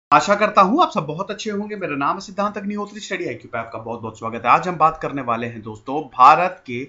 आशा करता हूं आप सब बहुत अच्छे होंगे। मेरा नाम है सिद्धांत अग्निहोत्री। स्टडी आईक्यू पे आपका बहुत बहुत स्वागत है। आज हम बात करने वाले हैं दोस्तों भारत के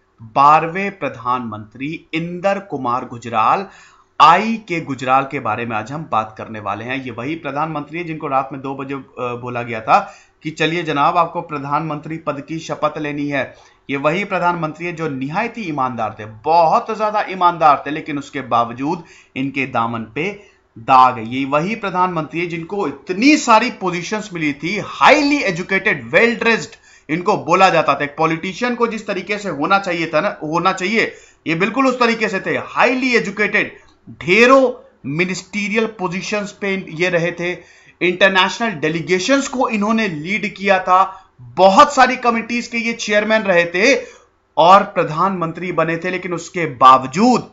12वें प्रधानमंत्री इंदर कुमार गुजराल आई के गुजराल के बारे में आज हम बात करने वाले हैं। ये वही प्रधानमंत्री है जिनको रात में 2 बजे बोला गया था कि चलिए जनाब आपको प्रधानमंत्री पद की शपथ लेनी है। ये वही प्रधानमंत्री है जो निहायत ही ईमानदार थे, बहुत ज्यादा ईमानदार थे, लेकिन उसके बावजूद इनके दामन पे दाग है। ये वही प्रधानमंत्री है जिनको इतनी सारी पोजीशंस मिली थी, हाईली एजुकेटेड, वेल ड्रेस्ड इनको बोला जाता था। एक पॉलिटिशियन को जिस तरीके से होना चाहिए था ना, होना चाहिए, ये बिल्कुल उस तरीके से थे। हाईली एजुकेटेड, ढेरों मिनिस्टीरियल पोजीशंस पे ये रहे थे। इंटरनेशनल डेलीगेशंस को इन्होंने लीड किया था। बहुत सारी कमिटीज के ये चेयरमैन रहे थे और प्रधानमंत्री बने थे। लेकिन उसके बावजूद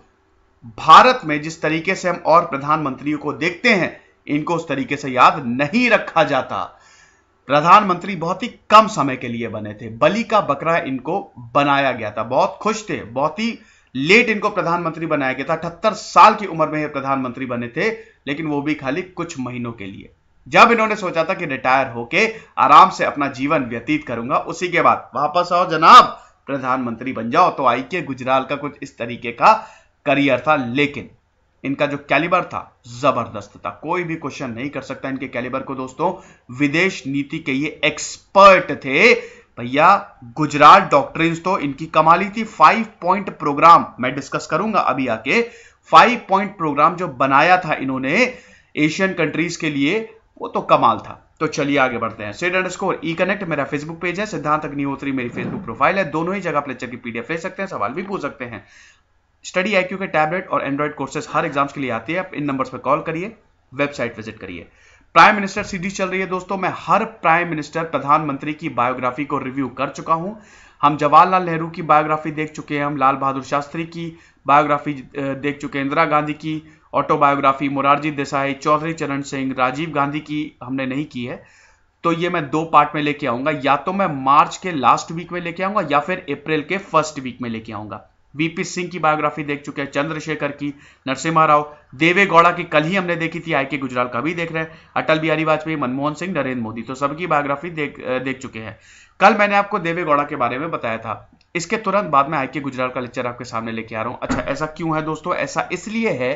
भारत में जिस तरीके से हम और प्रधानमंत्रियों को देखते हैं, इनको उस तरीके से याद नहीं रखा जाता। प्रधानमंत्री बहुत ही कम समय के लिए बने थे, बलि का बकरा इनको बनाया गया था। बहुत खुश थे, बहुत ही लेट इनको प्रधानमंत्री बनाया गया था। 78 साल की उम्र में ये प्रधानमंत्री बने थे, लेकिन वो भी खाली कुछ महीनों के लिए। जब इन्होंने सोचा था कि रिटायर होके आराम से अपना जीवन व्यतीत करूंगा, उसी के बाद वापस आओ जनाब प्रधानमंत्री बन जाओ। तो आई के गुजराल का कुछ इस तरीके का करियर था, लेकिन इनका जो कैलिबर था जबरदस्त था। कोई भी क्वेश्चन नहीं कर सकता इनके कैलिबर को दोस्तों। विदेश नीति के ये एक्सपर्ट थे भैया। गुजराल डॉक्ट्रिन्स तो इनकी कमाली थी। 5 पॉइंट प्रोग्राम मैं डिस्कस करूंगा अभी आके। 5 पॉइंट प्रोग्राम जो बनाया था इन्होंने एशियन कंट्रीज के लिए, वो तो कमाल था। तो चलिए आगे बढ़ते हैं। @e कनेक्ट मेरा फेसबुक पेज है, सिद्धांत अग्निहोत्री मेरी फेसबुक प्रोफाइल है। दोनों ही जगह आप लेक्चर की पीडीएफ ले सकते हैं, सवाल भी पूछ सकते हैं। स्टडी आईक्यू के टैबलेट और एंड्रॉइड कोर्सेज हर एग्जाम्स के लिए आती है। आप इन नंबर्स पर कॉल करिए, वेबसाइट विजिट करिए। प्राइम मिनिस्टर सीरीज चल रही है दोस्तों। मैं हर प्राइम मिनिस्टर, प्रधानमंत्री की बायोग्राफी को रिव्यू कर चुका हूं। हम जवाहरलाल नेहरू की बायोग्राफी देख चुके हैं, हम लाल बहादुर शास्त्री की बायोग्राफी देख चुके हैं, इंदिरा गांधी की ऑटोबायोग्राफी, मोरारजी देसाई, चौधरी चरण सिंह, राजीव गांधी की हमने नहीं की है। तो ये मैं 2 पार्ट में लेके आऊंगा। या तो मैं मार्च के लास्ट वीक में लेके आऊंगा या फिर अप्रैल के फर्स्ट वीक में लेके आऊंगा। वीपी सिंह की बायोग्राफी देख चुके हैं, चंद्रशेखर की, नरसिम्हा राव, देवे गौड़ा की कल ही हमने देखी थी, आई के गुजराल का भी देख रहे हैं, अटल बिहारी वाजपेयी, मनमोहन सिंह, नरेंद्र मोदी, तो सबकी बायोग्राफी देख चुके हैं। कल मैंने आपको देवे गौड़ा के बारे में बताया था। इसके तुरंत बाद में आई के गुजराल का लेक्चर आपके सामने लेके आ रहा हूं। अच्छा, ऐसा क्यों है दोस्तों? ऐसा इसलिए है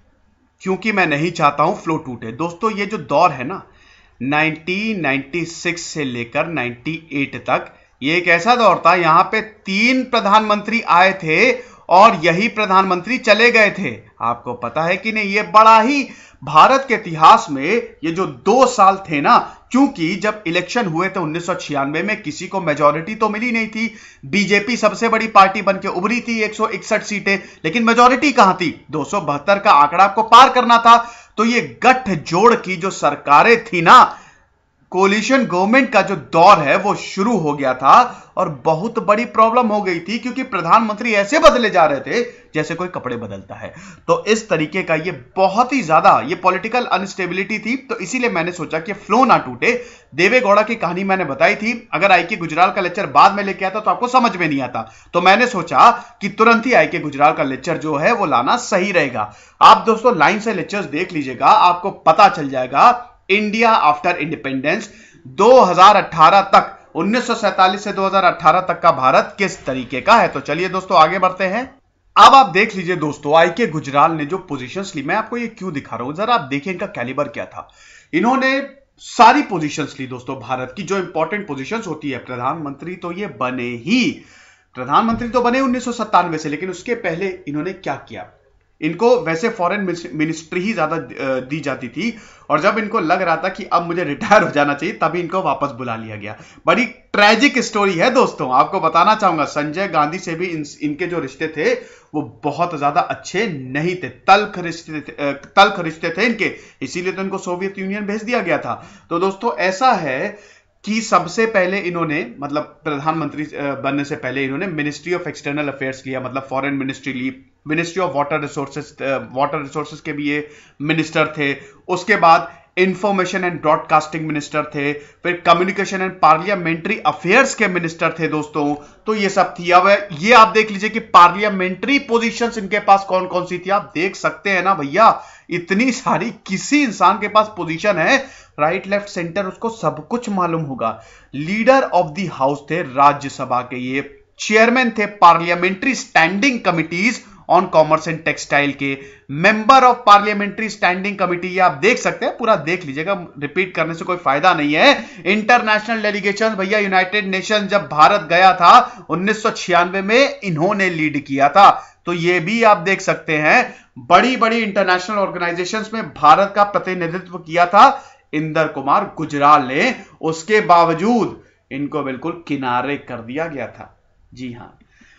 क्योंकि मैं नहीं चाहता हूं फ्लो टूटे। दोस्तों ये जो दौर है ना, 1996 से लेकर 98 तक, ये एक ऐसा दौर था, यहां पे 3 प्रधानमंत्री आए थे और यही प्रधानमंत्री चले गए थे। आपको पता है कि नहीं? ये बड़ा ही भारत के इतिहास में ये जो 2 साल थे ना, क्योंकि जब इलेक्शन हुए थे 1996 में, किसी को मेजॉरिटी तो मिली नहीं थी। बीजेपी सबसे बड़ी पार्टी बनके उभरी थी, 161 सीटें, लेकिन मेजॉरिटी कहां थी? 272 का आंकड़ा आपको पार करना था। तो ये गठजोड़ की जो सरकारें थी ना, कोलिशन गवर्नमेंट का जो दौर है वो शुरू हो गया था और बहुत बड़ी प्रॉब्लम हो गई थी, क्योंकि प्रधानमंत्री ऐसे बदले जा रहे थे जैसे कोई कपड़े बदलता है। तो इस तरीके का ये बहुत ही ज्यादा ये पॉलिटिकल अनस्टेबिलिटी थी। तो इसीलिए मैंने सोचा कि फ्लो ना टूटे। देवे गौड़ा की कहानी मैंने बताई थी। अगर आई के गुजराल का लेक्चर बाद में लेके आता तो आपको समझ में नहीं आता, तो मैंने सोचा कि तुरंत ही आई के गुजराल का लेक्चर जो है वो लाना सही रहेगा। आप दोस्तों लाइन से लेक्चर्स देख लीजिएगा, आपको पता चल जाएगा इंडिया आफ्टर इंडिपेंडेंस 2018 तक, 1947 से 2018 तक का भारत किस तरीके का है। तो चलिए दोस्तों आगे बढ़ते हैं। अब आप देख लीजिए दोस्तों, आई के गुजराल ने जो पोजीशंस ली, मैं आपको ये क्यों दिखा रहा हूं, जरा आप देखिए इनका कैलिबर क्या था। इन्होंने सारी पोजीशंस ली दोस्तों। भारत की जो इंपॉर्टेंट पोजीशंस होती है, प्रधानमंत्री तो ये बने ही, प्रधानमंत्री तो बने 1997 से, लेकिन उसके पहले इन्होंने क्या किया? इनको वैसे फॉरेन मिनिस्ट्री ही ज्यादा दी जाती थी, और जब इनको लग रहा था कि अब मुझे रिटायर हो जाना चाहिए, तभी इनको वापस बुला लिया गया। बड़ी ट्रेजिक स्टोरी है दोस्तों, आपको बताना चाहूंगा। संजय गांधी से भी इनके जो रिश्ते थे वो बहुत ज्यादा अच्छे नहीं थे, तल्ख रिश्ते थे इनके, इसीलिए तो इनको सोवियत यूनियन भेज दिया गया था। तो दोस्तों ऐसा है कि सबसे पहले इन्होंने, मतलब प्रधानमंत्री बनने से पहले इन्होंने मिनिस्ट्री ऑफ एक्सटर्नल अफेयर्स लिया, मतलब फॉरेन मिनिस्ट्री ली, मिनिस्ट्री ऑफ वाटर रिसोर्सेस के भी ये मिनिस्टर थे। उसके बाद इंफॉर्मेशन एंड ब्रॉडकास्टिंग मिनिस्टर थे, फिर कम्युनिकेशन एंड पार्लियामेंट्री अफेयर्स के मिनिस्टर थे दोस्तों। तो ये सब थी। अब ये आप देख लीजिए कि पार्लियामेंट्री पोजीशंस इनके पास कौन कौन सी थी। आप देख सकते हैं ना भैया, इतनी सारी किसी इंसान के पास पोजीशन है, राइट लेफ्ट सेंटर, उसको सब कुछ मालूम होगा। लीडर ऑफ द हाउस थे राज्यसभा के, ये चेयरमैन थे parliamentary standing committees on commerce and textile के, member of parliamentary standing committee. ये आप देख सकते हैं, पूरा देख लीजिएगा, रिपीट करने से कोई फायदा नहीं है। इंटरनेशनल डेलीगेशन भैया, यूनाइटेड नेशन जब भारत गया था 1996 में, इन्होंने लीड किया था। तो ये भी आप देख सकते हैं, बड़ी बड़ी इंटरनेशनल ऑर्गेनाइजेशंस में भारत का प्रतिनिधित्व किया था इंदर कुमार गुजराल ने। उसके बावजूद इनको बिल्कुल किनारे कर दिया गया था। जी हां।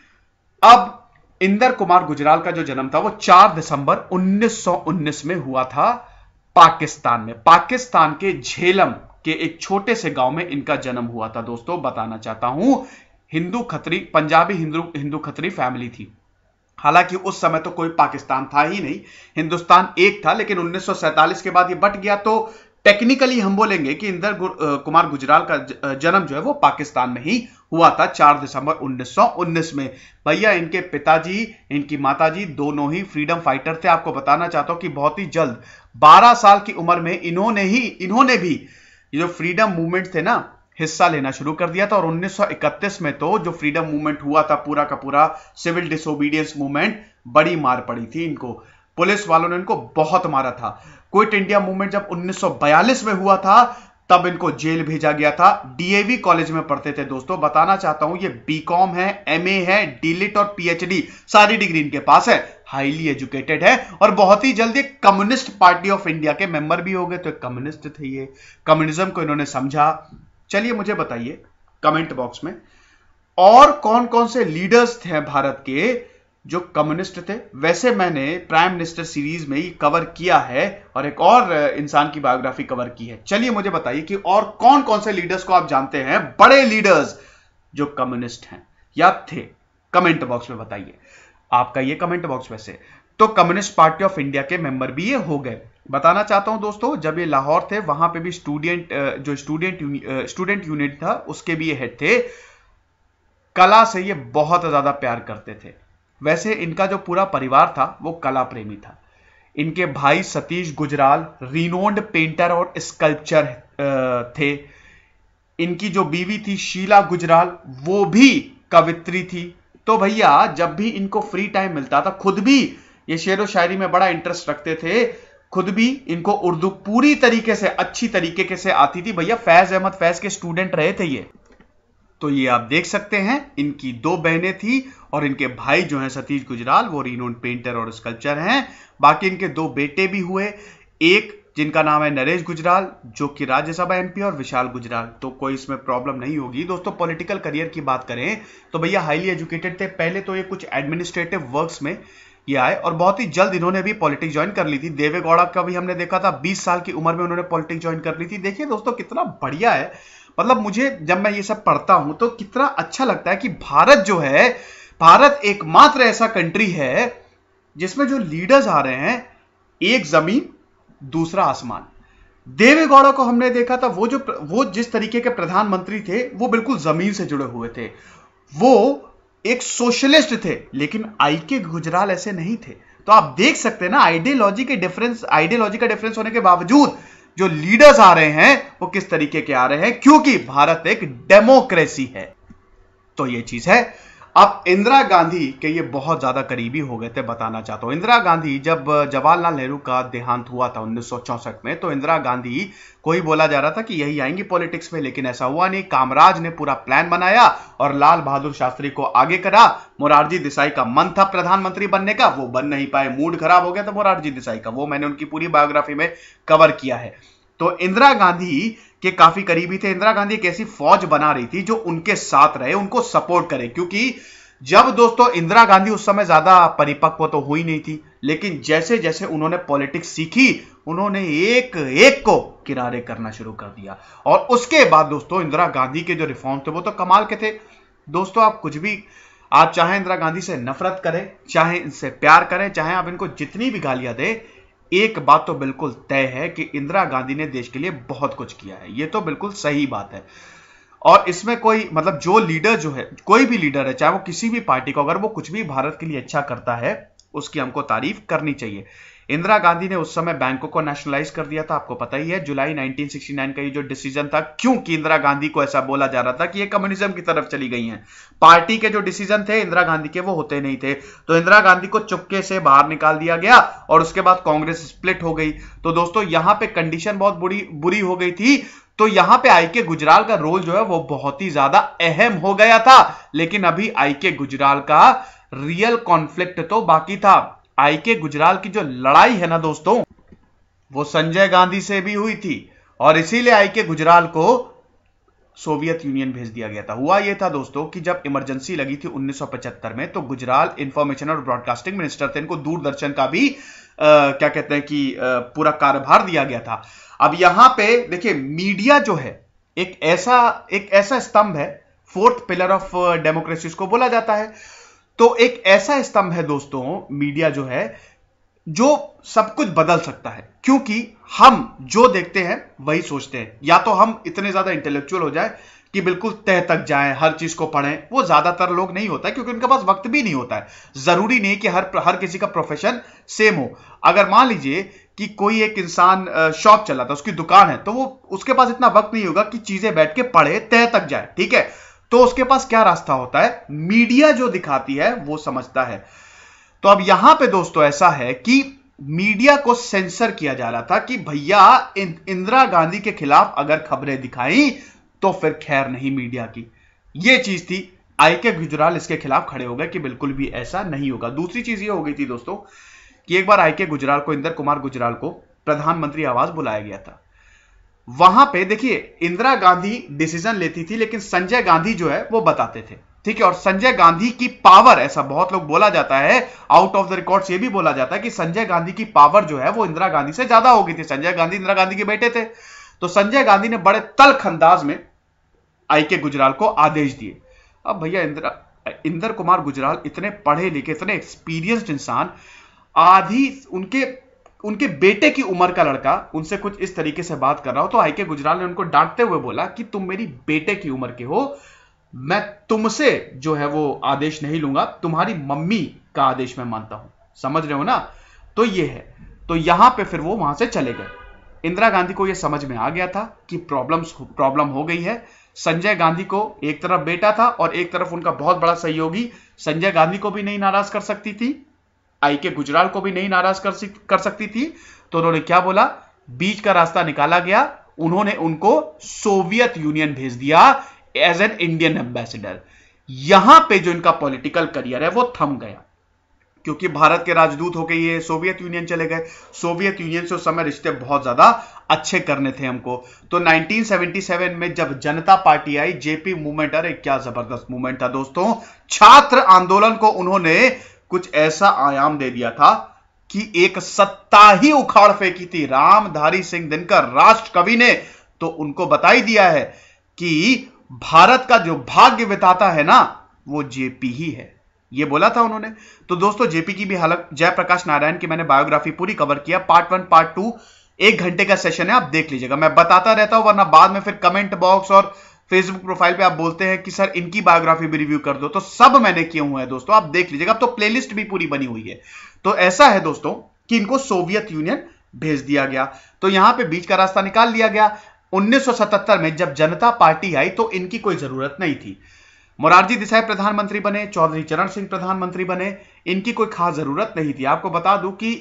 अब इंदर कुमार गुजराल का जो जन्म था वो 4 दिसंबर 1919 में हुआ था पाकिस्तान में। पाकिस्तान के झेलम के एक छोटे से गांव में इनका जन्म हुआ था दोस्तों। बताना चाहता हूं, हिंदू खत्री, पंजाबी हिंदू खत्री फैमिली थी। हालांकि उस समय तो कोई पाकिस्तान था ही नहीं, हिंदुस्तान एक था, लेकिन 1947 के बाद ये बट गया। तो टेक्निकली हम बोलेंगे कि इंदर कुमार गुजराल का जन्म जो है वो पाकिस्तान में ही हुआ था 4 दिसंबर 1919 में। भैया इनके पिताजी, इनकी माताजी दोनों ही फ्रीडम फाइटर थे। आपको बताना चाहता हूं कि बहुत ही जल्द 12 साल की उम्र में इन्होंने भी जो फ्रीडम मूवमेंट थे ना, हिस्सा लेना शुरू कर दिया था। और 1931 में तो जो फ्रीडम मूवमेंट हुआ था, पूरा का पूरा सिविल डिसोबीडियंस मूवमेंट, बड़ी मार पड़ी थी इनको। पुलिस वालों ने इनको बहुत मारा था। क्विट इंडिया मूवमेंट जब 1942 में हुआ था, तब इनको जेल भेजा गया था। डीएवी कॉलेज में पढ़ते थे दोस्तों। बताना चाहता हूं, ये बीकॉम है, एमए है, डीलिट और पीएचडी सारी डिग्री इनके पास है। हाईली एजुकेटेड है और बहुत ही जल्दी कम्युनिस्ट पार्टी ऑफ इंडिया के मेंबर भी हो गए। तो कम्युनिस्ट थे ये, कम्युनिज्म को इन्होंने समझा। चलिए मुझे बताइए कमेंट बॉक्स में, और कौन कौन से लीडर्स थे भारत के जो कम्युनिस्ट थे। वैसे मैंने प्राइम मिनिस्टर सीरीज में ही कवर किया है और एक और इंसान की बायोग्राफी कवर की है। चलिए मुझे बताइए कि और कौन कौन से लीडर्स को आप जानते हैं, बड़े लीडर्स जो कम्युनिस्ट हैं या थे। कमेंट बॉक्स में बताइए, आपका ये कमेंट बॉक्स। वैसे तो कम्युनिस्ट पार्टी ऑफ इंडिया के मेंबर भी ये हो गए। बताना चाहता हूं दोस्तों, जब ये लाहौर थे वहां पे भी स्टूडेंट यूनिट था, उसके भी ये हेड थे। कला से ये बहुत ज्यादा प्यार करते थे। वैसे इनका जो पूरा परिवार था वो कला प्रेमी था। इनके भाई सतीश गुजराल रिनोन्ड पेंटर और स्कल्पचर थे। इनकी जो बीवी थी शीला गुजराल, वो भी कवित्री थी। तो भैया जब भी इनको फ्री टाइम मिलता था, खुद भी ये शेरो शायरी में बड़ा इंटरेस्ट रखते थे। खुद भी इनको उर्दू पूरी तरीके से, अच्छी तरीके से आती थी। भैया फैज अहमद फैज के स्टूडेंट रहे थे ये। तो ये आप देख सकते हैं, इनकी 2 बहनें थी और इनके भाई जो हैं सतीश गुजराल, वो रिनोन्ड पेंटर और स्कल्पचर हैं। बाकी इनके 2 बेटे भी हुए, एक जिनका नाम है नरेश गुजराल जो कि राज्यसभा एमपी, और विशाल गुजराल। तो कोई इसमें प्रॉब्लम नहीं होगी दोस्तों। पॉलिटिकल करियर की बात करें तो भैया हाईली एजुकेटेड थे। पहले तो ये कुछ एडमिनिस्ट्रेटिव वर्क्स में ये आए और बहुत ही जल्द इन्होंने भी पॉलिटिक्स ज्वाइन कर ली थी। देवे गौड़ा का भी हमने देखा था, 20 साल की उम्र में उन्होंने पॉलिटिक्स ज्वाइन कर ली थी। देखिए दोस्तों कितना बढ़िया है। मतलब मुझे जब मैं ये सब पढ़ता हूं तो कितना अच्छा लगता है कि भारत जो है, भारत एकमात्र ऐसा कंट्री है जिसमें जो लीडर्स आ रहे हैं, एक जमीन दूसरा आसमान। देवे गौड़ा को हमने देखा था, वो जिस तरीके के प्रधानमंत्री थे वो बिल्कुल जमीन से जुड़े हुए थे। वो एक सोशलिस्ट थे, लेकिन आईके गुजराल ऐसे नहीं थे। तो आप देख सकते हैं ना, आइडियोलॉजी का डिफरेंस होने के बावजूद जो लीडर्स आ रहे हैं वो किस तरीके के आ रहे हैं, क्योंकि भारत एक डेमोक्रेसी है। तो ये चीज है। अब इंदिरा गांधी के ये बहुत ज्यादा करीबी हो गए थे। बताना चाहता हूं, इंदिरा गांधी जब जवाहरलाल नेहरू का देहांत हुआ था 1964 में, तो इंदिरा गांधी को ही बोला जा रहा था कि यही आएंगी पॉलिटिक्स में, लेकिन ऐसा हुआ नहीं। कामराज ने पूरा प्लान बनाया और लाल बहादुर शास्त्री को आगे करा। मोरारजी देसाई का मन था प्रधानमंत्री बनने का, वो बन नहीं पाए, मूड खराब हो गया था मोरारजी देसाई का। वो मैंने उनकी पूरी बायोग्राफी में कवर किया है। तो इंदिरा गांधी के काफी करीबी थे। इंदिरा गांधी एक ऐसी फौज बना रही थी जो उनके साथ रहे, उनको सपोर्ट करे, क्योंकि जब दोस्तों इंदिरा गांधी उस समय ज्यादा परिपक्व तो हुई नहीं थी, लेकिन जैसे जैसे उन्होंने पॉलिटिक्स सीखी, उन्होंने एक एक को किनारे करना शुरू कर दिया। और उसके बाद दोस्तों इंदिरा गांधी के जो रिफॉर्म थे वो तो कमाल के थे। दोस्तों आप कुछ भी, आप चाहे इंदिरा गांधी से नफरत करें, चाहे इनसे प्यार करें, चाहे आप इनको जितनी भी गालियां दें, एक बात तो बिल्कुल तय है कि इंदिरा गांधी ने देश के लिए बहुत कुछ किया है, ये तो बिल्कुल सही बात है। और इसमें कोई मतलब जो लीडर जो है, कोई भी लीडर है, चाहे वो किसी भी पार्टी को, अगर वो कुछ भी भारत के लिए अच्छा करता है उसकी हमको तारीफ करनी चाहिए। इंदिरा गांधी ने उस समय बैंकों को नेशनलाइज कर दिया था, आपको पता ही है। जुलाई 1969 का ये जो डिसीजन था, क्योंकि इंदिरा गांधी को ऐसा बोला जा रहा था कि ये कम्युनिज्म की तरफ चली गई हैं। पार्टी के जो डिसीजन थे इंदिरा गांधी के, वो होते नहीं थे, तो इंदिरा गांधी को चुपके से बाहर निकाल दिया गया और उसके बाद कांग्रेस स्प्लिट हो गई। तो दोस्तों यहां पे कंडीशन बहुत बुरी हो गई थी। तो यहां पे आई के गुजराल का रोल जो है वो बहुत ही ज्यादा अहम हो गया था। लेकिन अभी आई के गुजराल का रियल कॉन्फ्लिक्ट तो बाकी था। आई के गुजराल की जो लड़ाई है ना दोस्तों, वो संजय गांधी से भी हुई थी और इसीलिए आई के गुजराल को सोवियत यूनियन भेज दिया गया था। हुआ यह था दोस्तों कि जब इमरजेंसी लगी थी 1975 में, तो गुजराल इंफॉर्मेशन और ब्रॉडकास्टिंग मिनिस्टर थे। इनको दूरदर्शन का भी क्या कहते हैं कि पूरा कार्यभार दिया गया था। अब यहां पे देखिए, मीडिया जो है एक ऐसा स्तंभ है, फोर्थ पिलर ऑफ डेमोक्रेसी को बोला जाता है। तो एक ऐसा स्तंभ है दोस्तों मीडिया जो है, जो सब कुछ बदल सकता है, क्योंकि हम जो देखते हैं वही सोचते हैं। या तो हम इतने ज्यादा इंटेलेक्चुअल हो जाए कि बिल्कुल तह तक जाएं, हर चीज को पढ़ें, वो ज्यादातर लोग नहीं होता है, क्योंकि उनके पास वक्त भी नहीं होता है। जरूरी नहीं कि हर किसी का प्रोफेशन सेम हो। अगर मान लीजिए कि कोई एक इंसान शॉप चलाता है, उसकी दुकान है, तो वो उसके पास इतना वक्त नहीं होगा कि चीजें बैठ के पढ़े, तह तक जाए, ठीक है। तो उसके पास क्या रास्ता होता है, मीडिया जो दिखाती है वो समझता है। तो अब यहां पे दोस्तों ऐसा है कि मीडिया को सेंसर किया जा रहा था कि भैया इंदिरा गांधी के खिलाफ अगर खबरें दिखाई तो फिर खैर नहीं मीडिया की। यह चीज थी। आई के गुजराल इसके खिलाफ खड़े हो गए कि बिल्कुल भी ऐसा नहीं होगा। दूसरी चीज यह हो गई थी दोस्तों कि एक बार आई के गुजराल को, इंदर कुमार गुजराल को प्रधानमंत्री आवास बुलाया गया था। वहां पे देखिए, इंदिरा गांधी डिसीजन लेती थी, लेकिन संजय गांधी जो है वो बताते थे, ठीक है। और संजय गांधी की पावर, ऐसा बहुत लोग बोला जाता है, आउट ऑफ द रिकॉर्ड्स ये भी बोला जाता है कि संजय गांधी की पावर जो है वो इंदिरा गांधी से ज्यादा हो गई थी। संजय गांधी इंदिरा गांधी के बेटे थे। तो संजय गांधी ने बड़े तल्ख अंदाज में आई के गुजराल को आदेश दिए। अब भैया इंदर कुमार गुजराल इतने पढ़े लिखे, इतने एक्सपीरियंस्ड इंसान, आधी उनके बेटे की उम्र का लड़का उनसे कुछ इस तरीके से बात कर रहा हो, तो आई के गुजराल ने उनको डांटते हुए बोला कि तुम मेरी बेटे की उम्र के हो, मैं तुमसे जो है वो आदेश नहीं लूंगा, तुम्हारी मम्मी का आदेश मैं मानता हूं। समझ रहे हो ना। तो ये है। तो यहां पे फिर वो वहां से चले गए। इंदिरा गांधी को यह समझ में आ गया था कि प्रॉब्लम हो गई है। संजय गांधी को एक तरफ बेटा था और एक तरफ उनका बहुत बड़ा सहयोगी, संजय गांधी को भी नहीं नाराज कर सकती थी, आई के गुजराल को भी नहीं नाराज कर सकती थी। तो उन्होंने क्या बोला, बीच का रास्ता निकाला गया। उन्होंने उनको सोवियत यूनियन भेज दिया एज एन इंडियन एम्बेसडर। यहां पे जो इनका पॉलिटिकल करियर है वो थम गया, क्योंकि भारत के राजदूत होके ये सोवियत यूनियन चले गए। सोवियत यूनियन से उस समय रिश्ते बहुत ज्यादा अच्छे करने थे हमको। तो 1977 में जब जनता पार्टी आई, जेपी मूवमेंट, अरे क्या जबरदस्त मूवमेंट था दोस्तों। छात्र आंदोलन को उन्होंने कुछ ऐसा आयाम दे दिया था कि एक सत्ता ही उखाड़ फेंकी थी। रामधारी सिंह दिनकर राष्ट्र कवि ने तो उनको बता ही दिया है कि भारत का जो भाग्य विधाता है ना, वो जेपी ही है, ये बोला था उन्होंने। तो दोस्तों जेपी की भी हालत, जयप्रकाश नारायण की मैंने बायोग्राफी पूरी कवर किया, पार्ट 1 पार्ट 2 1 घंटे का सेशन है, आप देख लीजिएगा। मैं बताता रहता हूं, वरना बाद में फिर कमेंट बॉक्स और फेसबुक प्रोफाइल पे आप बोलते हैं कि सर इनकी बायोग्राफी भी रिव्यू कर दो। तो सब मैंने किए हुए हैं दोस्तों, आप देख लीजिएगा। अब तो प्लेलिस्ट भी पूरी बनी हुई है। तो ऐसा है दोस्तों कि इनको सोवियत यूनियन भेज दिया गया। तो यहां पे बीच का रास्ता निकाल लिया गया। 1977 में जब जनता पार्टी आई तो इनकी कोई जरूरत नहीं थी। मोरारजी देसाई प्रधानमंत्री बने, चौधरी चरण सिंह प्रधानमंत्री बने, इनकी कोई खास जरूरत नहीं थी। आपको बता दूं कि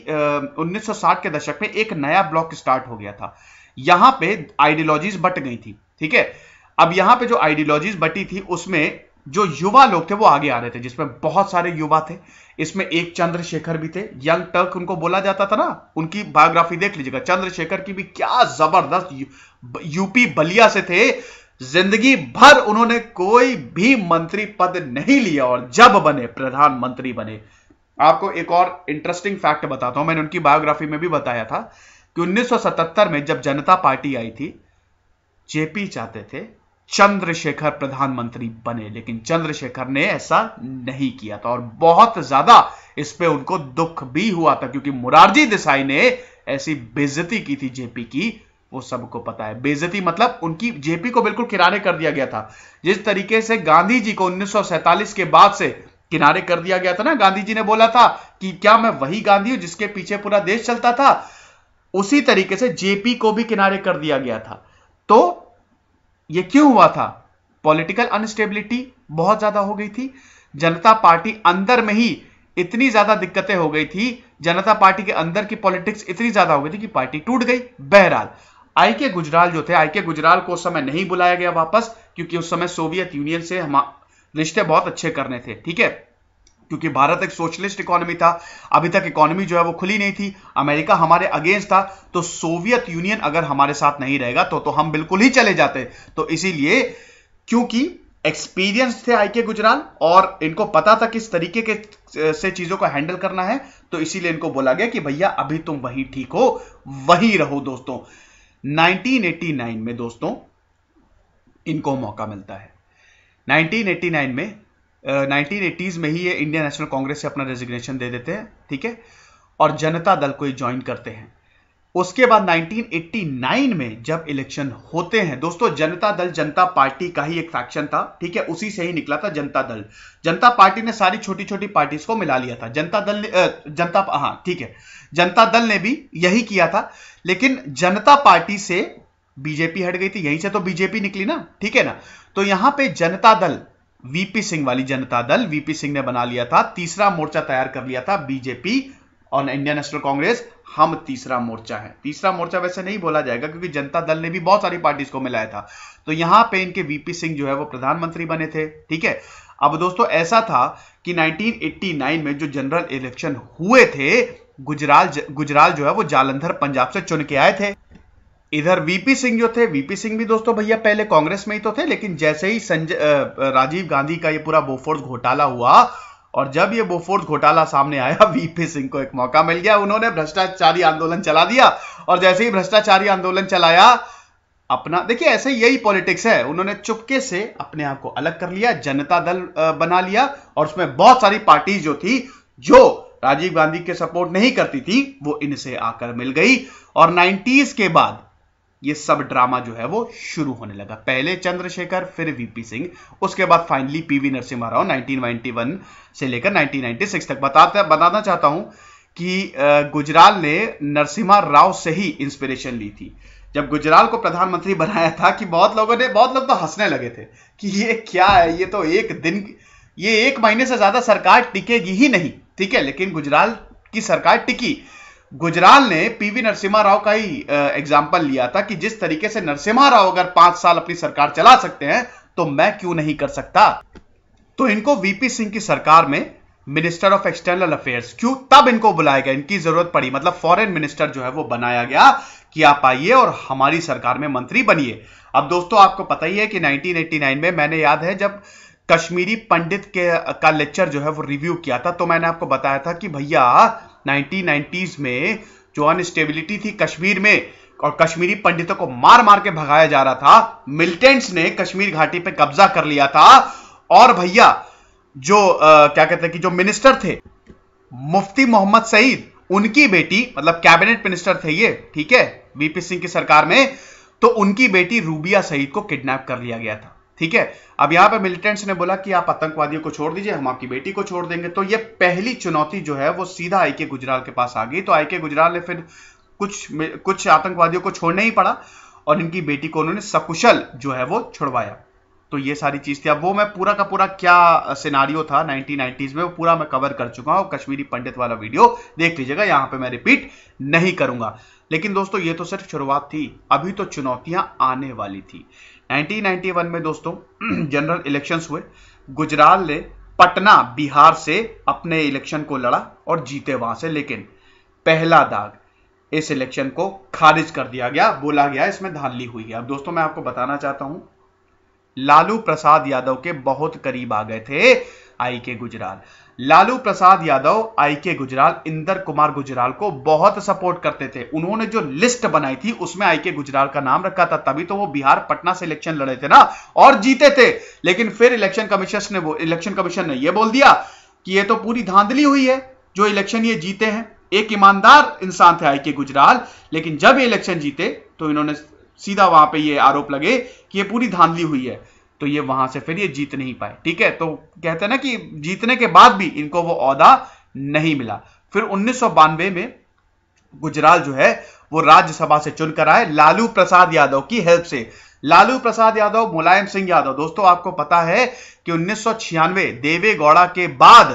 1960 के दशक में एक नया ब्लॉक स्टार्ट हो गया था। यहां पे आइडियोलॉजीज बट गई थी, ठीक है। अब यहां पे जो आइडियोलॉजीज बटी थी उसमें जो युवा लोग थे वो आगे आ रहे थे, जिसमें बहुत सारे युवा थे। इसमें एक चंद्रशेखर भी थे, यंग टर्क उनको बोला जाता था ना। उनकी बायोग्राफी देख लीजिएगा। चंद्रशेखर की भी क्या जबरदस्त, यूपी बलिया से थे। जिंदगी भर उन्होंने कोई भी मंत्री पद नहीं लिया और जब बने प्रधानमंत्री बने। आपको एक और इंटरेस्टिंग फैक्ट बताता हूं, मैंने उनकी बायोग्राफी में भी बताया था कि 1977 में जब जनता पार्टी आई थी, जेपी चाहते थे चंद्रशेखर प्रधानमंत्री बने, लेकिन चंद्रशेखर ने ऐसा नहीं किया था और बहुत ज्यादा इस पे उनको दुख भी हुआ था, क्योंकि मोरारजी देसाई ने ऐसी बेइज्जती की थी जेपी की, वो सबको पता है। बेइज्जती मतलब उनकी जेपी को बिल्कुल किनारे कर दिया गया था। जिस तरीके से गांधी जी को 1947 के बाद से किनारे कर दिया गया था ना, गांधी जी ने बोला था कि क्या मैं वही गांधी हूं जिसके पीछे पूरा देश चलता था, उसी तरीके से जेपी को भी किनारे कर दिया गया था। तो यह क्यों हुआ था? पॉलिटिकल अनस्टेबिलिटी बहुत ज्यादा हो गई थी, जनता पार्टी अंदर में ही इतनी ज्यादा दिक्कतें हो गई थी, जनता पार्टी के अंदर की पॉलिटिक्स इतनी ज्यादा हो गई थी कि पार्टी टूट गई। बहरहाल आई के गुजराल जो थे, आई के गुजराल को उस समय नहीं बुलाया गया वापस, क्योंकि उस समय सोवियत यूनियन से हम रिश्ते बहुत अच्छे करने थे, ठीक है, क्योंकि भारत एक सोशलिस्ट इकोनॉमी था, अभी तक इकोनॉमी जो है वो खुली नहीं थी, अमेरिका हमारे अगेंस्ट था, तो सोवियत यूनियन अगर हमारे साथ नहीं रहेगा तो हम बिल्कुल ही चले जाते। तो इसीलिए क्योंकि एक्सपीरियंस थे आई के गुजराल और इनको पता था किस तरीके के से चीजों को हैंडल करना है, तो इसीलिए इनको बोला गया कि भैया अभी तुम वहीं ठीक हो, वहीं रहो। दोस्तों 1989 में दोस्तों इनको मौका मिलता है। 1989 में 1980s में ही ये इंडियन नेशनल कांग्रेस से अपना रेजिग्नेशन दे देते हैं, ठीक है, और जनता दल को ज्वाइन करते हैं। उसके बाद 1989 में जब इलेक्शन होते हैं दोस्तों, जनता दल जनता पार्टी का ही एक फैक्शन था, ठीक है, उसी से ही निकला था जनता दल। जनता पार्टी ने सारी छोटी छोटी पार्टीज को मिला लिया था, जनता दल ने ठीक है, जनता दल ने भी यही किया था, लेकिन जनता पार्टी से बीजेपी हट गई थी, यहीं से तो बीजेपी निकली ना, ठीक है ना। तो यहां पे जनता दल, वीपी सिंह वाली जनता दल, वीपी सिंह ने बना लिया था, तीसरा मोर्चा तैयार कर लिया था, बीजेपी और इंडियन नेशनल कांग्रेस हम तीसरा मोर्चा है। तीसरा मोर्चा वैसे नहीं बोला जाएगा क्योंकि जनता दल ने भी बहुत सारी पार्टीज को मिलाया था। तो यहां पे इनके वीपी सिंह जो है वो प्रधानमंत्री बने थे, ठीक है। अब दोस्तों ऐसा था कि 1989 में जो जनरल इलेक्शन हुए थे, गुजराल जो है वो जालंधर पंजाब से चुन के आए थे। इधर वीपी सिंह जो थे, वीपी सिंह भी दोस्तों भैया पहले कांग्रेस में ही तो थे, लेकिन जैसे ही राजीव गांधी का ये पूरा बोफोर्स घोटाला हुआ और जब ये बोफोर्स घोटाला सामने आया, वीपी सिंह को एक मौका मिल गया, उन्होंने भ्रष्टाचारी आंदोलन चला दिया और जैसे ही भ्रष्टाचारी आंदोलन चलाया अपना, देखिए ऐसे यही पॉलिटिक्स है, उन्होंने चुपके से अपने आप को अलग कर लिया, जनता दल बना लिया और उसमें बहुत सारी पार्टीज जो थी जो राजीव गांधी के सपोर्ट नहीं करती थी वो इनसे आकर मिल गई। और 90s के बाद ये सब ड्रामा जो है वो शुरू होने लगा। पहले चंद्रशेखर, फिर वीपी सिंह, उसके बाद फाइनली पीवी नरसिम्हा राव 1991 से लेकर 1996 तक। बताना चाहता हूं कि गुजराल ने नरसिम्हा राव से ही इंस्पिरेशन ली थी। जब गुजराल को प्रधानमंत्री बनाया था कि बहुत लोग तो हंसने लगे थे कि ये क्या है, ये तो ये 1 महीने से ज्यादा सरकार टिकेगी ही नहीं, ठीक है, लेकिन गुजराल की सरकार टिकी। गुजराल ने पीवी नरसिम्हा राव का ही एग्जाम्पल लिया था कि जिस तरीके से नरसिम्हा राव अगर 5 साल अपनी सरकार चला सकते हैं तो मैं क्यों नहीं कर सकता। तो इनको वीपी सिंह की सरकार में मिनिस्टर ऑफ एक्सटर्नल अफेयर्स तब इनको बुलाया गया, इनकी जरूरत पड़ी, मतलब फॉरेन मिनिस्टर जो है वो बनाया गया कि आप आइए और हमारी सरकार में मंत्री बनिए। अब दोस्तों आपको पता ही है कि 1989 में मैंने याद है जब कश्मीरी पंडित का लेक्चर जो है वो रिव्यू किया था, तो मैंने आपको बताया था कि भैया 1990s में जो अनस्टेबिलिटी थी कश्मीर में और कश्मीरी पंडितों को मार मार के भगाया जा रहा था, मिलिटेंट्स ने कश्मीर घाटी पे कब्जा कर लिया था और भैया जो क्या कहते हैं कि जो मिनिस्टर थे मुफ्ती मोहम्मद सईद, उनकी बेटी, मतलब कैबिनेट मिनिस्टर थे ये, ठीक है, वीपी सिंह की सरकार में, तो उनकी बेटी रूबिया सईद को किडनैप कर लिया गया था, ठीक है। अब यहां पे मिलिटेंट्स ने बोला कि आप आतंकवादियों को छोड़ दीजिए, हम आपकी बेटी को छोड़ देंगे। तो ये पहली चुनौती जो है वो सीधा आई के गुजराल के पास आ गई। तो आई के गुजराल ने फिर कुछ आतंकवादियों को छोड़ना ही पड़ा और इनकी बेटी को उन्होंने सकुशल जो है वो छुड़वाया। तो ये सारी चीज थी। अब वो मैं पूरा का पूरा क्या सिनारियो था 1990s में वो पूरा मैं कवर कर चुका हूं, कश्मीरी पंडित वाला वीडियो देख लीजिएगा, यहां पे मैं रिपीट नहीं करूंगा। लेकिन दोस्तों ये तो सिर्फ शुरुआत थी, अभी तो चुनौतियां आने वाली थी। 1991 में दोस्तों जनरल इलेक्शंस हुए, गुजराल ने पटना बिहार से अपने इलेक्शन को लड़ा और जीते वहां से, लेकिन पहला दाग, इस इलेक्शन को खारिज कर दिया गया, बोला गया इसमें धांधली हुई है। अब दोस्तों मैं आपको बताना चाहता हूं, लालू प्रसाद यादव के बहुत करीब आ गए थे आई के गुजराल। लालू प्रसाद यादव, आईके गुजराल, इंदर कुमार गुजराल को बहुत सपोर्ट करते थे। उन्होंने जो लिस्ट बनाई थी उसमें आईके गुजराल का नाम रखा था, तभी तो वो बिहार पटना से इलेक्शन लड़े थे ना और जीते थे। लेकिन फिर इलेक्शन कमीशन ने यह बोल दिया कि ये तो पूरी धांधली हुई है, जो इलेक्शन ये जीते हैं। एक ईमानदार इंसान थे आईके गुजराल, लेकिन जब ये इलेक्शन जीते तो इन्होंने सीधा वहां पे ये आरोप लगे कि ये पूरी धांधली हुई है, तो ये वहां से फिर ये जीत नहीं पाए। ठीक है, तो कहते हैं ना कि जीतने के बाद भी इनको वो ओहदा नहीं मिला। फिर 1992 में गुजराल जो है वो राज्यसभा से चुनकर आए लालू प्रसाद यादव की हेल्प से। लालू प्रसाद यादव, मुलायम सिंह यादव, दोस्तों आपको पता है कि 1996 देवे गौड़ा के बाद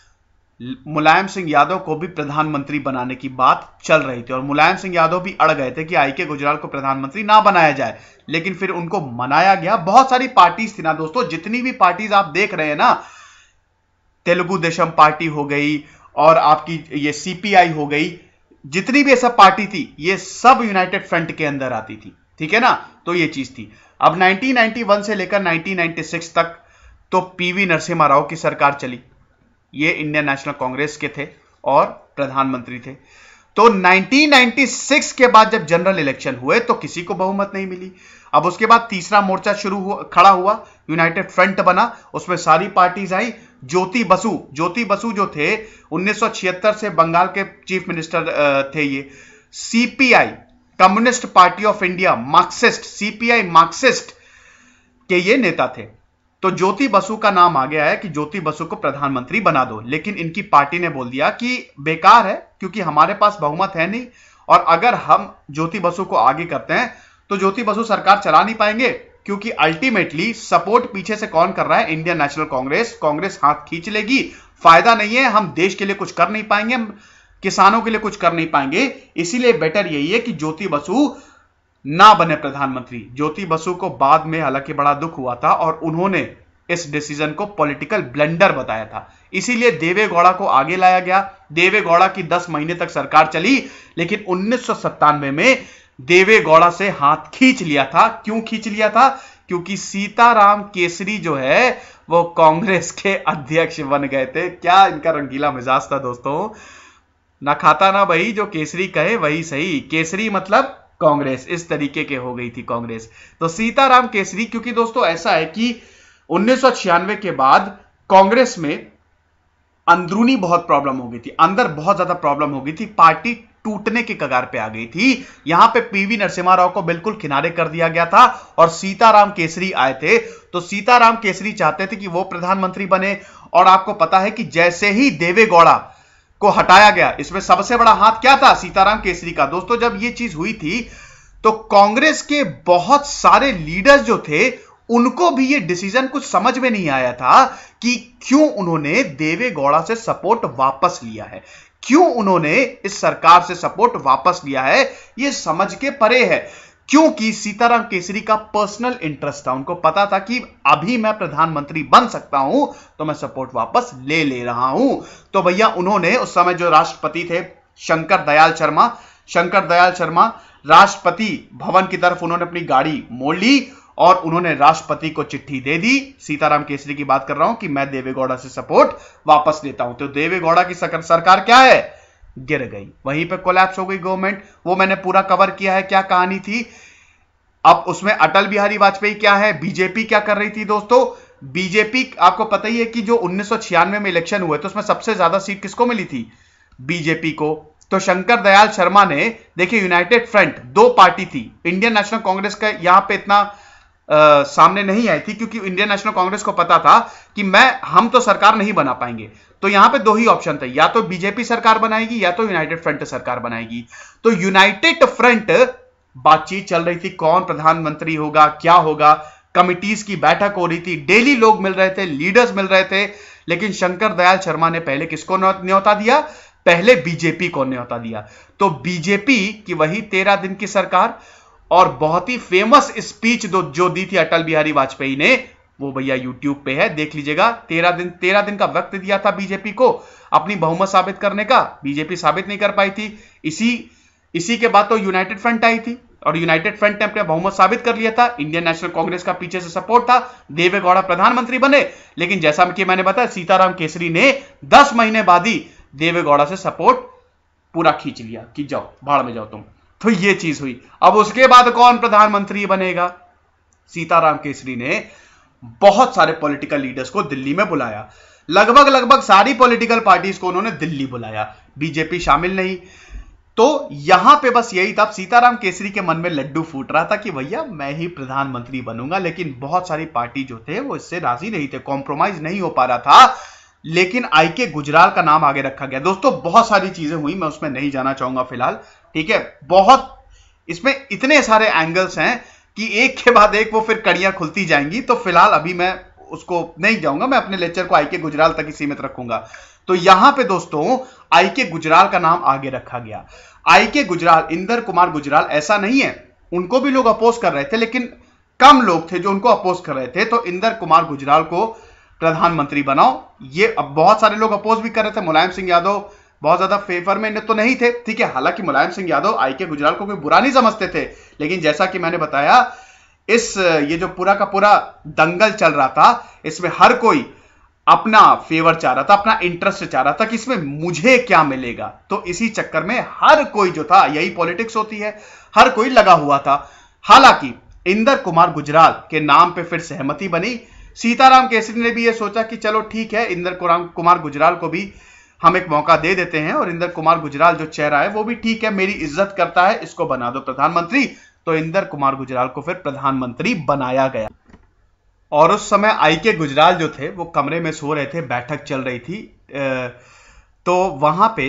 मुलायम सिंह यादव को भी प्रधानमंत्री बनाने की बात चल रही थी और मुलायम सिंह यादव भी अड़ गए थे कि आईके गुजराल को प्रधानमंत्री ना बनाया जाए, लेकिन फिर उनको मनाया गया। बहुत सारी पार्टीज थी ना दोस्तों, जितनी भी पार्टीज आप देख रहे हैं ना, तेलुगु देशम पार्टी हो गई और आपकी ये सीपीआई हो गई, जितनी भी ये सब पार्टी थी ये सब यूनाइटेड फ्रंट के अंदर आती थी। ठीक है ना, तो ये चीज थी। अब 1991 से लेकर 1996 तक तो पीवी नरसिम्हा राव की सरकार चली, ये इंडियन नेशनल कांग्रेस के थे और प्रधानमंत्री थे। तो 1996 के बाद जब जनरल इलेक्शन हुए तो किसी को बहुमत नहीं मिली। अब उसके बाद तीसरा मोर्चा खड़ा हुआ, यूनाइटेड फ्रंट बना, उसमें सारी पार्टीज आई। ज्योति बसु जो थे 1976 से बंगाल के चीफ मिनिस्टर थे ये। CPI, Communist Party of India, Marxist, CPI Marxist के ये नेता थे। तो ज्योति बसु का नाम आ गया है कि ज्योति बसु को प्रधानमंत्री बना दो, लेकिन इनकी पार्टी ने बोल दिया कि बेकार है क्योंकि हमारे पास बहुमत है नहीं, और अगर हम ज्योति बसु को आगे करते हैं तो ज्योति बसु सरकार चला नहीं पाएंगे, क्योंकि अल्टीमेटली सपोर्ट पीछे से कौन कर रहा है? इंडियन नेशनल कांग्रेस हाथ खींच लेगी, फायदा नहीं है, हम देश के लिए कुछ कर नहीं पाएंगे, किसानों के लिए कुछ कर नहीं पाएंगे, इसीलिए बेटर यही है कि ज्योति बसु ना बने प्रधानमंत्री। ज्योति बसु को बाद में हालांकि बड़ा दुख हुआ था और उन्होंने इस डिसीजन को पॉलिटिकल ब्लंडर बताया था, इसीलिए देवे गौड़ा को आगे लाया गया। देवे गौड़ा की 10 महीने तक सरकार चली, लेकिन 1997 में देवे गौड़ा से हाथ खींच लिया था। क्यों खींच लिया था? क्योंकि सीताराम केसरी जो है वो कांग्रेस के अध्यक्ष बन गए थे। क्या इनका रंगीला मिजाज था दोस्तों, ना खाता ना भाई, जो केसरी कहे वही सही, केसरी मतलब कांग्रेस, इस तरीके के हो गई थी कांग्रेस। तो सीताराम केसरी, क्योंकि दोस्तों ऐसा है कि 1996 के बाद कांग्रेस में अंदरूनी बहुत प्रॉब्लम हो गई थी, अंदर बहुत ज्यादा प्रॉब्लम हो गई थी, पार्टी टूटने के कगार पे आ गई थी। यहां पे पीवी नरसिम्हा राव को बिल्कुल किनारे कर दिया गया था और सीताराम केसरी आए थे। तो सीताराम केसरी चाहते थे कि वो प्रधानमंत्री बने, और आपको पता है कि जैसे ही देवे गौड़ा को हटाया गया, इसमें सबसे बड़ा हाथ क्या था? सीताराम केसरी का। दोस्तों जब ये चीज हुई थी तो कांग्रेस के बहुत सारे लीडर्स जो थे उनको भी ये डिसीजन कुछ समझ में नहीं आया था कि क्यों उन्होंने देवे गौड़ा से सपोर्ट वापस लिया है, क्यों उन्होंने इस सरकार से सपोर्ट वापस लिया है, ये समझ के परे है। क्योंकि सीताराम केसरी का पर्सनल इंटरेस्ट था, उनको पता था कि अभी मैं प्रधानमंत्री बन सकता हूं तो मैं सपोर्ट वापस ले रहा हूं। तो भैया उन्होंने उस समय जो राष्ट्रपति थे शंकर दयाल शर्मा राष्ट्रपति भवन की तरफ उन्होंने अपनी गाड़ी मोड़ ली और उन्होंने राष्ट्रपति को चिट्ठी दे दी, सीताराम केसरी की बात कर रहा हूं, कि मैं देवे गौड़ा से सपोर्ट वापस लेता हूं। तो देवे गौड़ा की सरकार क्या है? गिर गई, वहीं पे कोलैप्स हो गई गवर्नमेंट। वो मैंने पूरा कवर किया है, क्या कहानी थी। अब उसमें अटल बिहारी वाजपेयी क्या है, बीजेपी क्या कर रही थी दोस्तों? बीजेपी, आपको पता ही है कि जो 1996 में इलेक्शन हुए तो उसमें सबसे ज्यादा सीट किसको मिली थी? बीजेपी को। तो शंकर दयाल शर्मा ने, देखिए यूनाइटेड फ्रंट 2 पार्टी थी, इंडियन नेशनल कांग्रेस का यहां पे इतना सामने नहीं आई थी, क्योंकि इंडियन नेशनल कांग्रेस को पता था कि हम तो सरकार नहीं बना पाएंगे। तो यहां पे 2 ही ऑप्शन थे, या तो बीजेपी सरकार बनाएगी या तो यूनाइटेड फ्रंट सरकार बनाएगी। तो यूनाइटेड फ्रंट बातचीत चल रही थी, कौन प्रधानमंत्री होगा, क्या होगा, कमिटीज की बैठक हो रही थी, डेली लोग मिल रहे थे, लीडर्स मिल रहे थे, लेकिन शंकर दयाल शर्मा ने पहले किसको न्योता दिया? पहले बीजेपी को न्योता दिया। तो बीजेपी की वही 13 दिन की सरकार, और बहुत ही फेमस स्पीच जो दी थी अटल बिहारी वाजपेयी ने, वो भैया यूट्यूब पे है, देख लीजिएगा। 13 दिन का वक्त दिया था बीजेपी को अपनी बहुमत साबित करने का, बीजेपी साबित नहीं कर पाई थी। इसी के बाद तो यूनाइटेड फ्रंट आई थी, और यूनाइटेड फ्रंट ने अपना बहुमत साबित कर लिया था। इंडियन नेशनल कांग्रेस का पीछे से सपोर्ट था, देवेगौड़ा प्रधानमंत्री बने। लेकिन जैसा कि मैंने बताया, सीताराम केसरी ने 10 महीने बाद ही देवेगौड़ा से सपोर्ट पूरा खींच लिया कि जाओ भाड़ में जाओ तुम। तो ये चीज हुई। अब उसके बाद कौन प्रधानमंत्री बनेगा? सीताराम केसरी ने बहुत सारे पॉलिटिकल लीडर्स को दिल्ली में बुलाया, लगभग सारी पॉलिटिकल पार्टीज को उन्होंने दिल्ली बुलाया, बीजेपी शामिल नहीं। तो यहां पे बस यही था, सीताराम केसरी के मन में लड्डू फूट रहा था कि भैया मैं ही प्रधानमंत्री बनूंगा। लेकिन बहुत सारी पार्टी जो थे वो इससे राजी नहीं थे, कॉम्प्रोमाइज नहीं हो पा रहा था। लेकिन आईके गुजराल का नाम आगे रखा गया। दोस्तों बहुत सारी चीजें हुई, मैं उसमें नहीं जाना चाहूंगा फिलहाल, ठीक है। बहुत इसमें इतने सारे एंगल्स हैं कि एक के बाद एक वो फिर कड़ियां खुलती जाएंगी। तो फिलहाल अभी मैं उसको नहीं जाऊंगा, मैं अपने लेक्चर को आईके गुजराल तक ही सीमित रखूंगा। तो यहां पे दोस्तों आईके गुजराल का नाम आगे रखा गया। आईके गुजराल, इंदर कुमार गुजराल, ऐसा नहीं है, उनको भी लोग अपोज कर रहे थे, लेकिन कम लोग थे जो उनको अपोज कर रहे थे। तो इंदर कुमार गुजराल को प्रधानमंत्री बनाओ, ये अब बहुत सारे लोग अपोज भी कर रहे थे। मुलायम सिंह यादव बहुत ज्यादा फेवर में तो नहीं थे, ठीक है। हालांकि मुलायम सिंह यादव आईके गुजराल को कोई बुरा नहीं समझते थे, लेकिन जैसा कि मैंने बताया, ये जो पूरा का पूरा दंगल चल रहा था, इसमें हर कोई अपना फेवर चाह रहा था, अपना इंटरेस्ट चाह रहा था कि इसमें मुझे क्या मिलेगा। तो इसी चक्कर में हर कोई जो था, यही पॉलिटिक्स होती है, हर कोई लगा हुआ था। हालांकि इंदर कुमार गुजराल के नाम पे फिर सहमति बनी। सीताराम केसरी ने भी ये सोचा कि चलो ठीक है, इंदर कुमार गुजराल को भी हम एक मौका दे देते हैं, और इंदर कुमार गुजराल जो चेहरा है वो भी ठीक है, मेरी इज्जत करता है, इसको बना दो प्रधानमंत्री। तो इंदर कुमार गुजराल को फिर प्रधानमंत्री बनाया गया। और उस समय आईके गुजराल जो थे वो कमरे में सो रहे थे, बैठक चल रही थी। तो वहां पे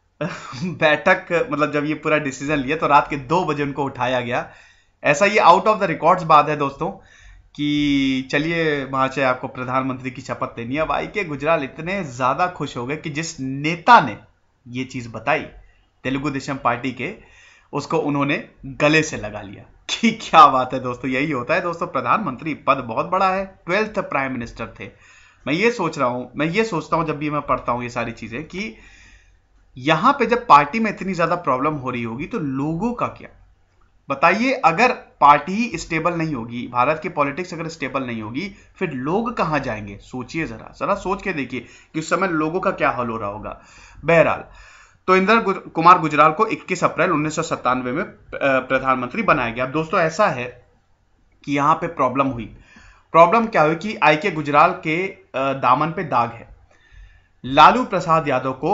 बैठक, मतलब जब ये पूरा डिसीजन लिया तो रात के 2 बजे उनको उठाया गया। ऐसा ये आउट ऑफ द रिकॉर्ड्स बात है दोस्तों कि चलिए वहां से आपको प्रधानमंत्री की शपथ देनी है। अब आईके गुजराल इतने ज्यादा खुश हो गए कि जिस नेता ने ये चीज बताई तेलुगु देशम पार्टी के, उसको उन्होंने गले से लगा लिया कि क्या बात है दोस्तों। यही होता है दोस्तों, प्रधानमंत्री पद बहुत बड़ा है, 12th प्राइम मिनिस्टर थे। मैं ये सोचता हूं जब भी मैं पढ़ता हूं ये सारी चीजें कि यहां पे जब पार्टी में इतनी ज्यादा प्रॉब्लम हो रही होगी तो लोगों का क्या? बताइए, अगर पार्टी ही स्टेबल नहीं होगी, भारत की पॉलिटिक्स अगर स्टेबल नहीं होगी, फिर लोग कहां जाएंगे? सोचिए, जरा सोच के देखिए कि उस समय लोगों का क्या हाल हो रहा होगा। बहरहाल, तो इंदर कुमार गुजराल को 21 अप्रैल 1997 में प्रधानमंत्री बनाया गया। अब दोस्तों ऐसा है कि यहां पे प्रॉब्लम हुई। प्रॉब्लम क्या हुई कि आईके गुजराल के दामन पे दाग है। लालू प्रसाद यादव को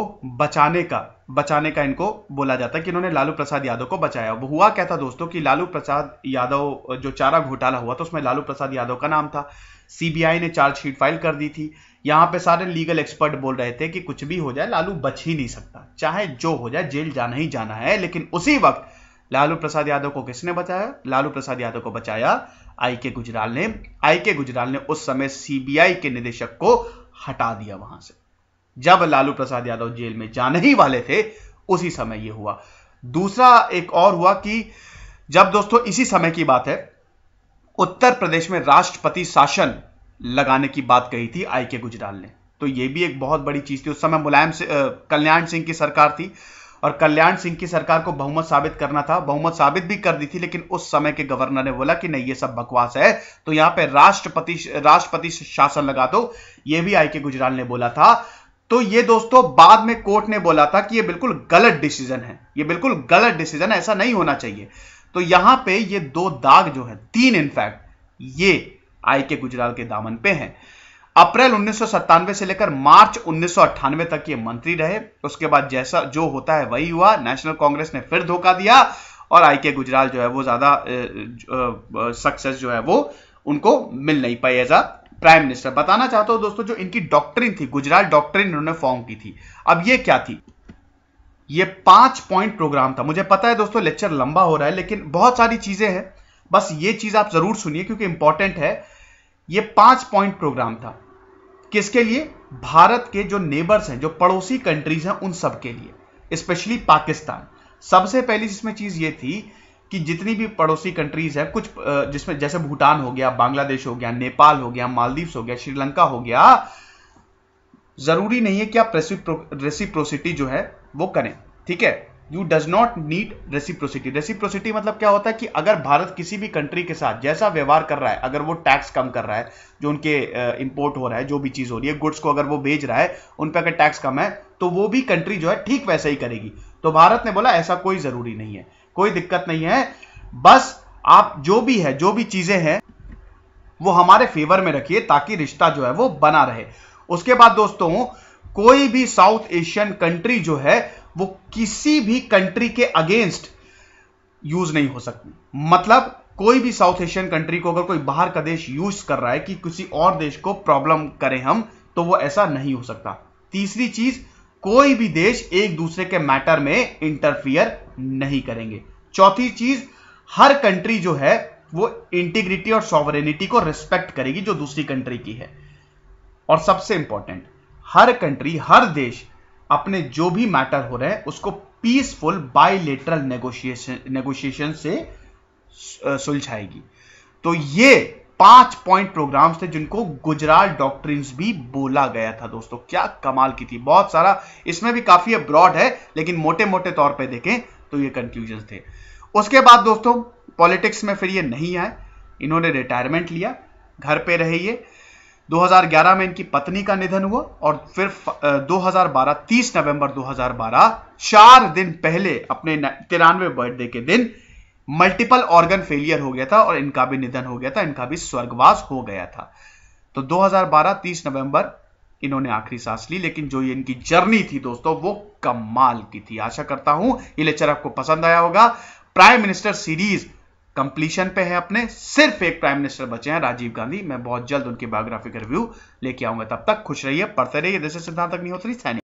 बचाने का इनको बोला जाता है कि इन्होंने लालू प्रसाद यादव को बचाया। वो हुआ क्या था दोस्तों कि लालू प्रसाद यादव जो चारा घोटाला हुआ था उसमें लालू प्रसाद यादव का नाम था। सीबीआई ने चार्जशीट फाइल कर दी थी। यहां पे सारे लीगल एक्सपर्ट बोल रहे थे कि कुछ भी हो जाए, लालू बच ही नहीं सकता, चाहे जो हो जाए जेल जाना ही जाना है। लेकिन उसी वक्त लालू प्रसाद यादव को किसने बचाया? लालू प्रसाद यादव को बचाया आईके गुजराल ने। आईके गुजराल ने उस समय सीबीआई के निदेशक को हटा दिया वहां से। जब लालू प्रसाद यादव जेल में जाने ही वाले थे उसी समय यह हुआ। दूसरा एक और हुआ कि जब दोस्तों इसी समय की बात है, उत्तर प्रदेश में राष्ट्रपति शासन लगाने की बात कही थी आईके गुजराल ने। तो यह भी एक बहुत बड़ी चीज थी। उस समय कल्याण सिंह की सरकार थी और कल्याण सिंह की सरकार को बहुमत साबित करना था। बहुमत साबित भी कर दी थी, लेकिन उस समय के गवर्नर ने बोला कि नहीं, ये सब बकवास है, तो यहां पे राष्ट्रपति शासन लगा दो। यह भी आईके गुजराल ने बोला था। तो ये दोस्तों बाद में कोर्ट ने बोला था कि ये बिल्कुल गलत डिसीजन है, ये बिल्कुल गलत डिसीजन है, ऐसा नहीं होना चाहिए। तो यहां पे ये 2 दाग जो है, 3 इनफैक्ट, ये आईके गुजराल के दामन पे हैं। अप्रैल 1997 से लेकर मार्च 1998 तक ये मंत्री रहे। उसके बाद जैसा जो होता है वही हुआ। नेशनल कांग्रेस ने फिर धोखा दिया और आईके गुजराल जो है वो ज्यादा सक्सेस जो है वो उनको मिल नहीं पाई एज अ प्राइम मिनिस्टर। बताना चाहता हूं दोस्तों, जो इनकी डॉक्ट्रिन थी, गुजराल डॉक्ट्रिन इन्होंने फॉर्म की थी। अब ये क्या थी? ये 5 पॉइंट प्रोग्राम था। मुझे पता है दोस्तों लेक्चर लंबा हो रहा है, लेकिन बहुत सारी चीजें हैं, बस ये चीज आप जरूर सुनिए क्योंकि इंपॉर्टेंट है। ये 5 पॉइंट प्रोग्राम था। किसके लिए? भारत के जो नेबर्स हैं, जो पड़ोसी कंट्रीज हैं, उन सब के लिए, स्पेशली पाकिस्तान। सबसे पहली इसमें चीज ये थी कि जितनी भी पड़ोसी कंट्रीज हैं, कुछ जिसमें जैसे भूटान हो गया, बांग्लादेश हो गया, नेपाल हो गया, मालदीव्स हो गया, श्रीलंका हो गया, जरूरी नहीं है कि आप रेसिप्रोसिटी जो है वो करें, ठीक है। You does not need reciprocity. Reciprocity मतलब क्या होता है कि अगर भारत किसी भी कंट्री के साथ जैसा व्यवहार कर रहा है, अगर वो टैक्स कम कर रहा है, जो उनके इंपोर्ट हो रहा है, जो भी चीज हो रही है, गुड्स को अगर वो भेज रहा है, उन पर अगर टैक्स कम है तो वो भी कंट्री जो है ठीक वैसा ही करेगी। तो भारत ने बोला ऐसा कोई जरूरी नहीं है, कोई दिक्कत नहीं है, बस आप जो भी है, जो भी चीजें हैं वो हमारे फेवर में रखिए ताकि रिश्ता जो है वो बना रहे। उसके बाद दोस्तों, कोई भी साउथ एशियन कंट्री जो है वो किसी भी कंट्री के अगेंस्ट यूज नहीं हो सकती। मतलब कोई भी साउथ एशियन कंट्री को अगर कोई बाहर का देश यूज कर रहा है कि किसी और देश को प्रॉब्लम करें हम, तो वो ऐसा नहीं हो सकता। तीसरी चीज, कोई भी देश एक दूसरे के मैटर में इंटरफियर नहीं करेंगे। चौथी चीज, हर कंट्री जो है वो इंटीग्रिटी और सॉवरेनिटी को रिस्पेक्ट करेगी जो दूसरी कंट्री की है। और सबसे इंपॉर्टेंट, हर कंट्री, हर देश अपने जो भी मैटर हो रहे हैं उसको पीसफुल बायलेटरल नेगोशिएशन से सुलझाएगी। तो ये 5 पॉइंट प्रोग्राम्स थे जिनको गुजराल डॉक्ट्रिन्स भी बोला गया था। दोस्तों क्या कमाल की थी, बहुत सारा, इसमें भी काफी ब्रॉड है लेकिन मोटे मोटे तौर पे देखें तो ये कंक्लूजन थे। उसके बाद दोस्तों पॉलिटिक्स में फिर ये नहीं आए, इन्होंने रिटायरमेंट लिया, घर पे रहे ये। 2011 में इनकी पत्नी का निधन हुआ और फिर 2012 30 नवंबर 2012, 4 दिन पहले अपने 93वें बर्थडे के दिन मल्टीपल ऑर्गन फेलियर हो गया था और इनका भी निधन हो गया था, इनका भी स्वर्गवास हो गया था। तो 2012 30 नवंबर इन्होंने आखिरी सांस ली। लेकिन जो ये इनकी जर्नी थी दोस्तों वो कमाल की थी। आशा करता हूं ये लेक्चर आपको पसंद आया होगा। प्राइम मिनिस्टर सीरीज कंप्लीशन पे है अपने, सिर्फ एक प्राइम मिनिस्टर बचे हैं, राजीव गांधी। मैं बहुत जल्द उनकी बायोग्राफी का रिव्यू लेके आऊंगा। तब तक खुश रहिए, पढ़ते रहिए। दिस इज सिद्धांत अग्निहोत्री।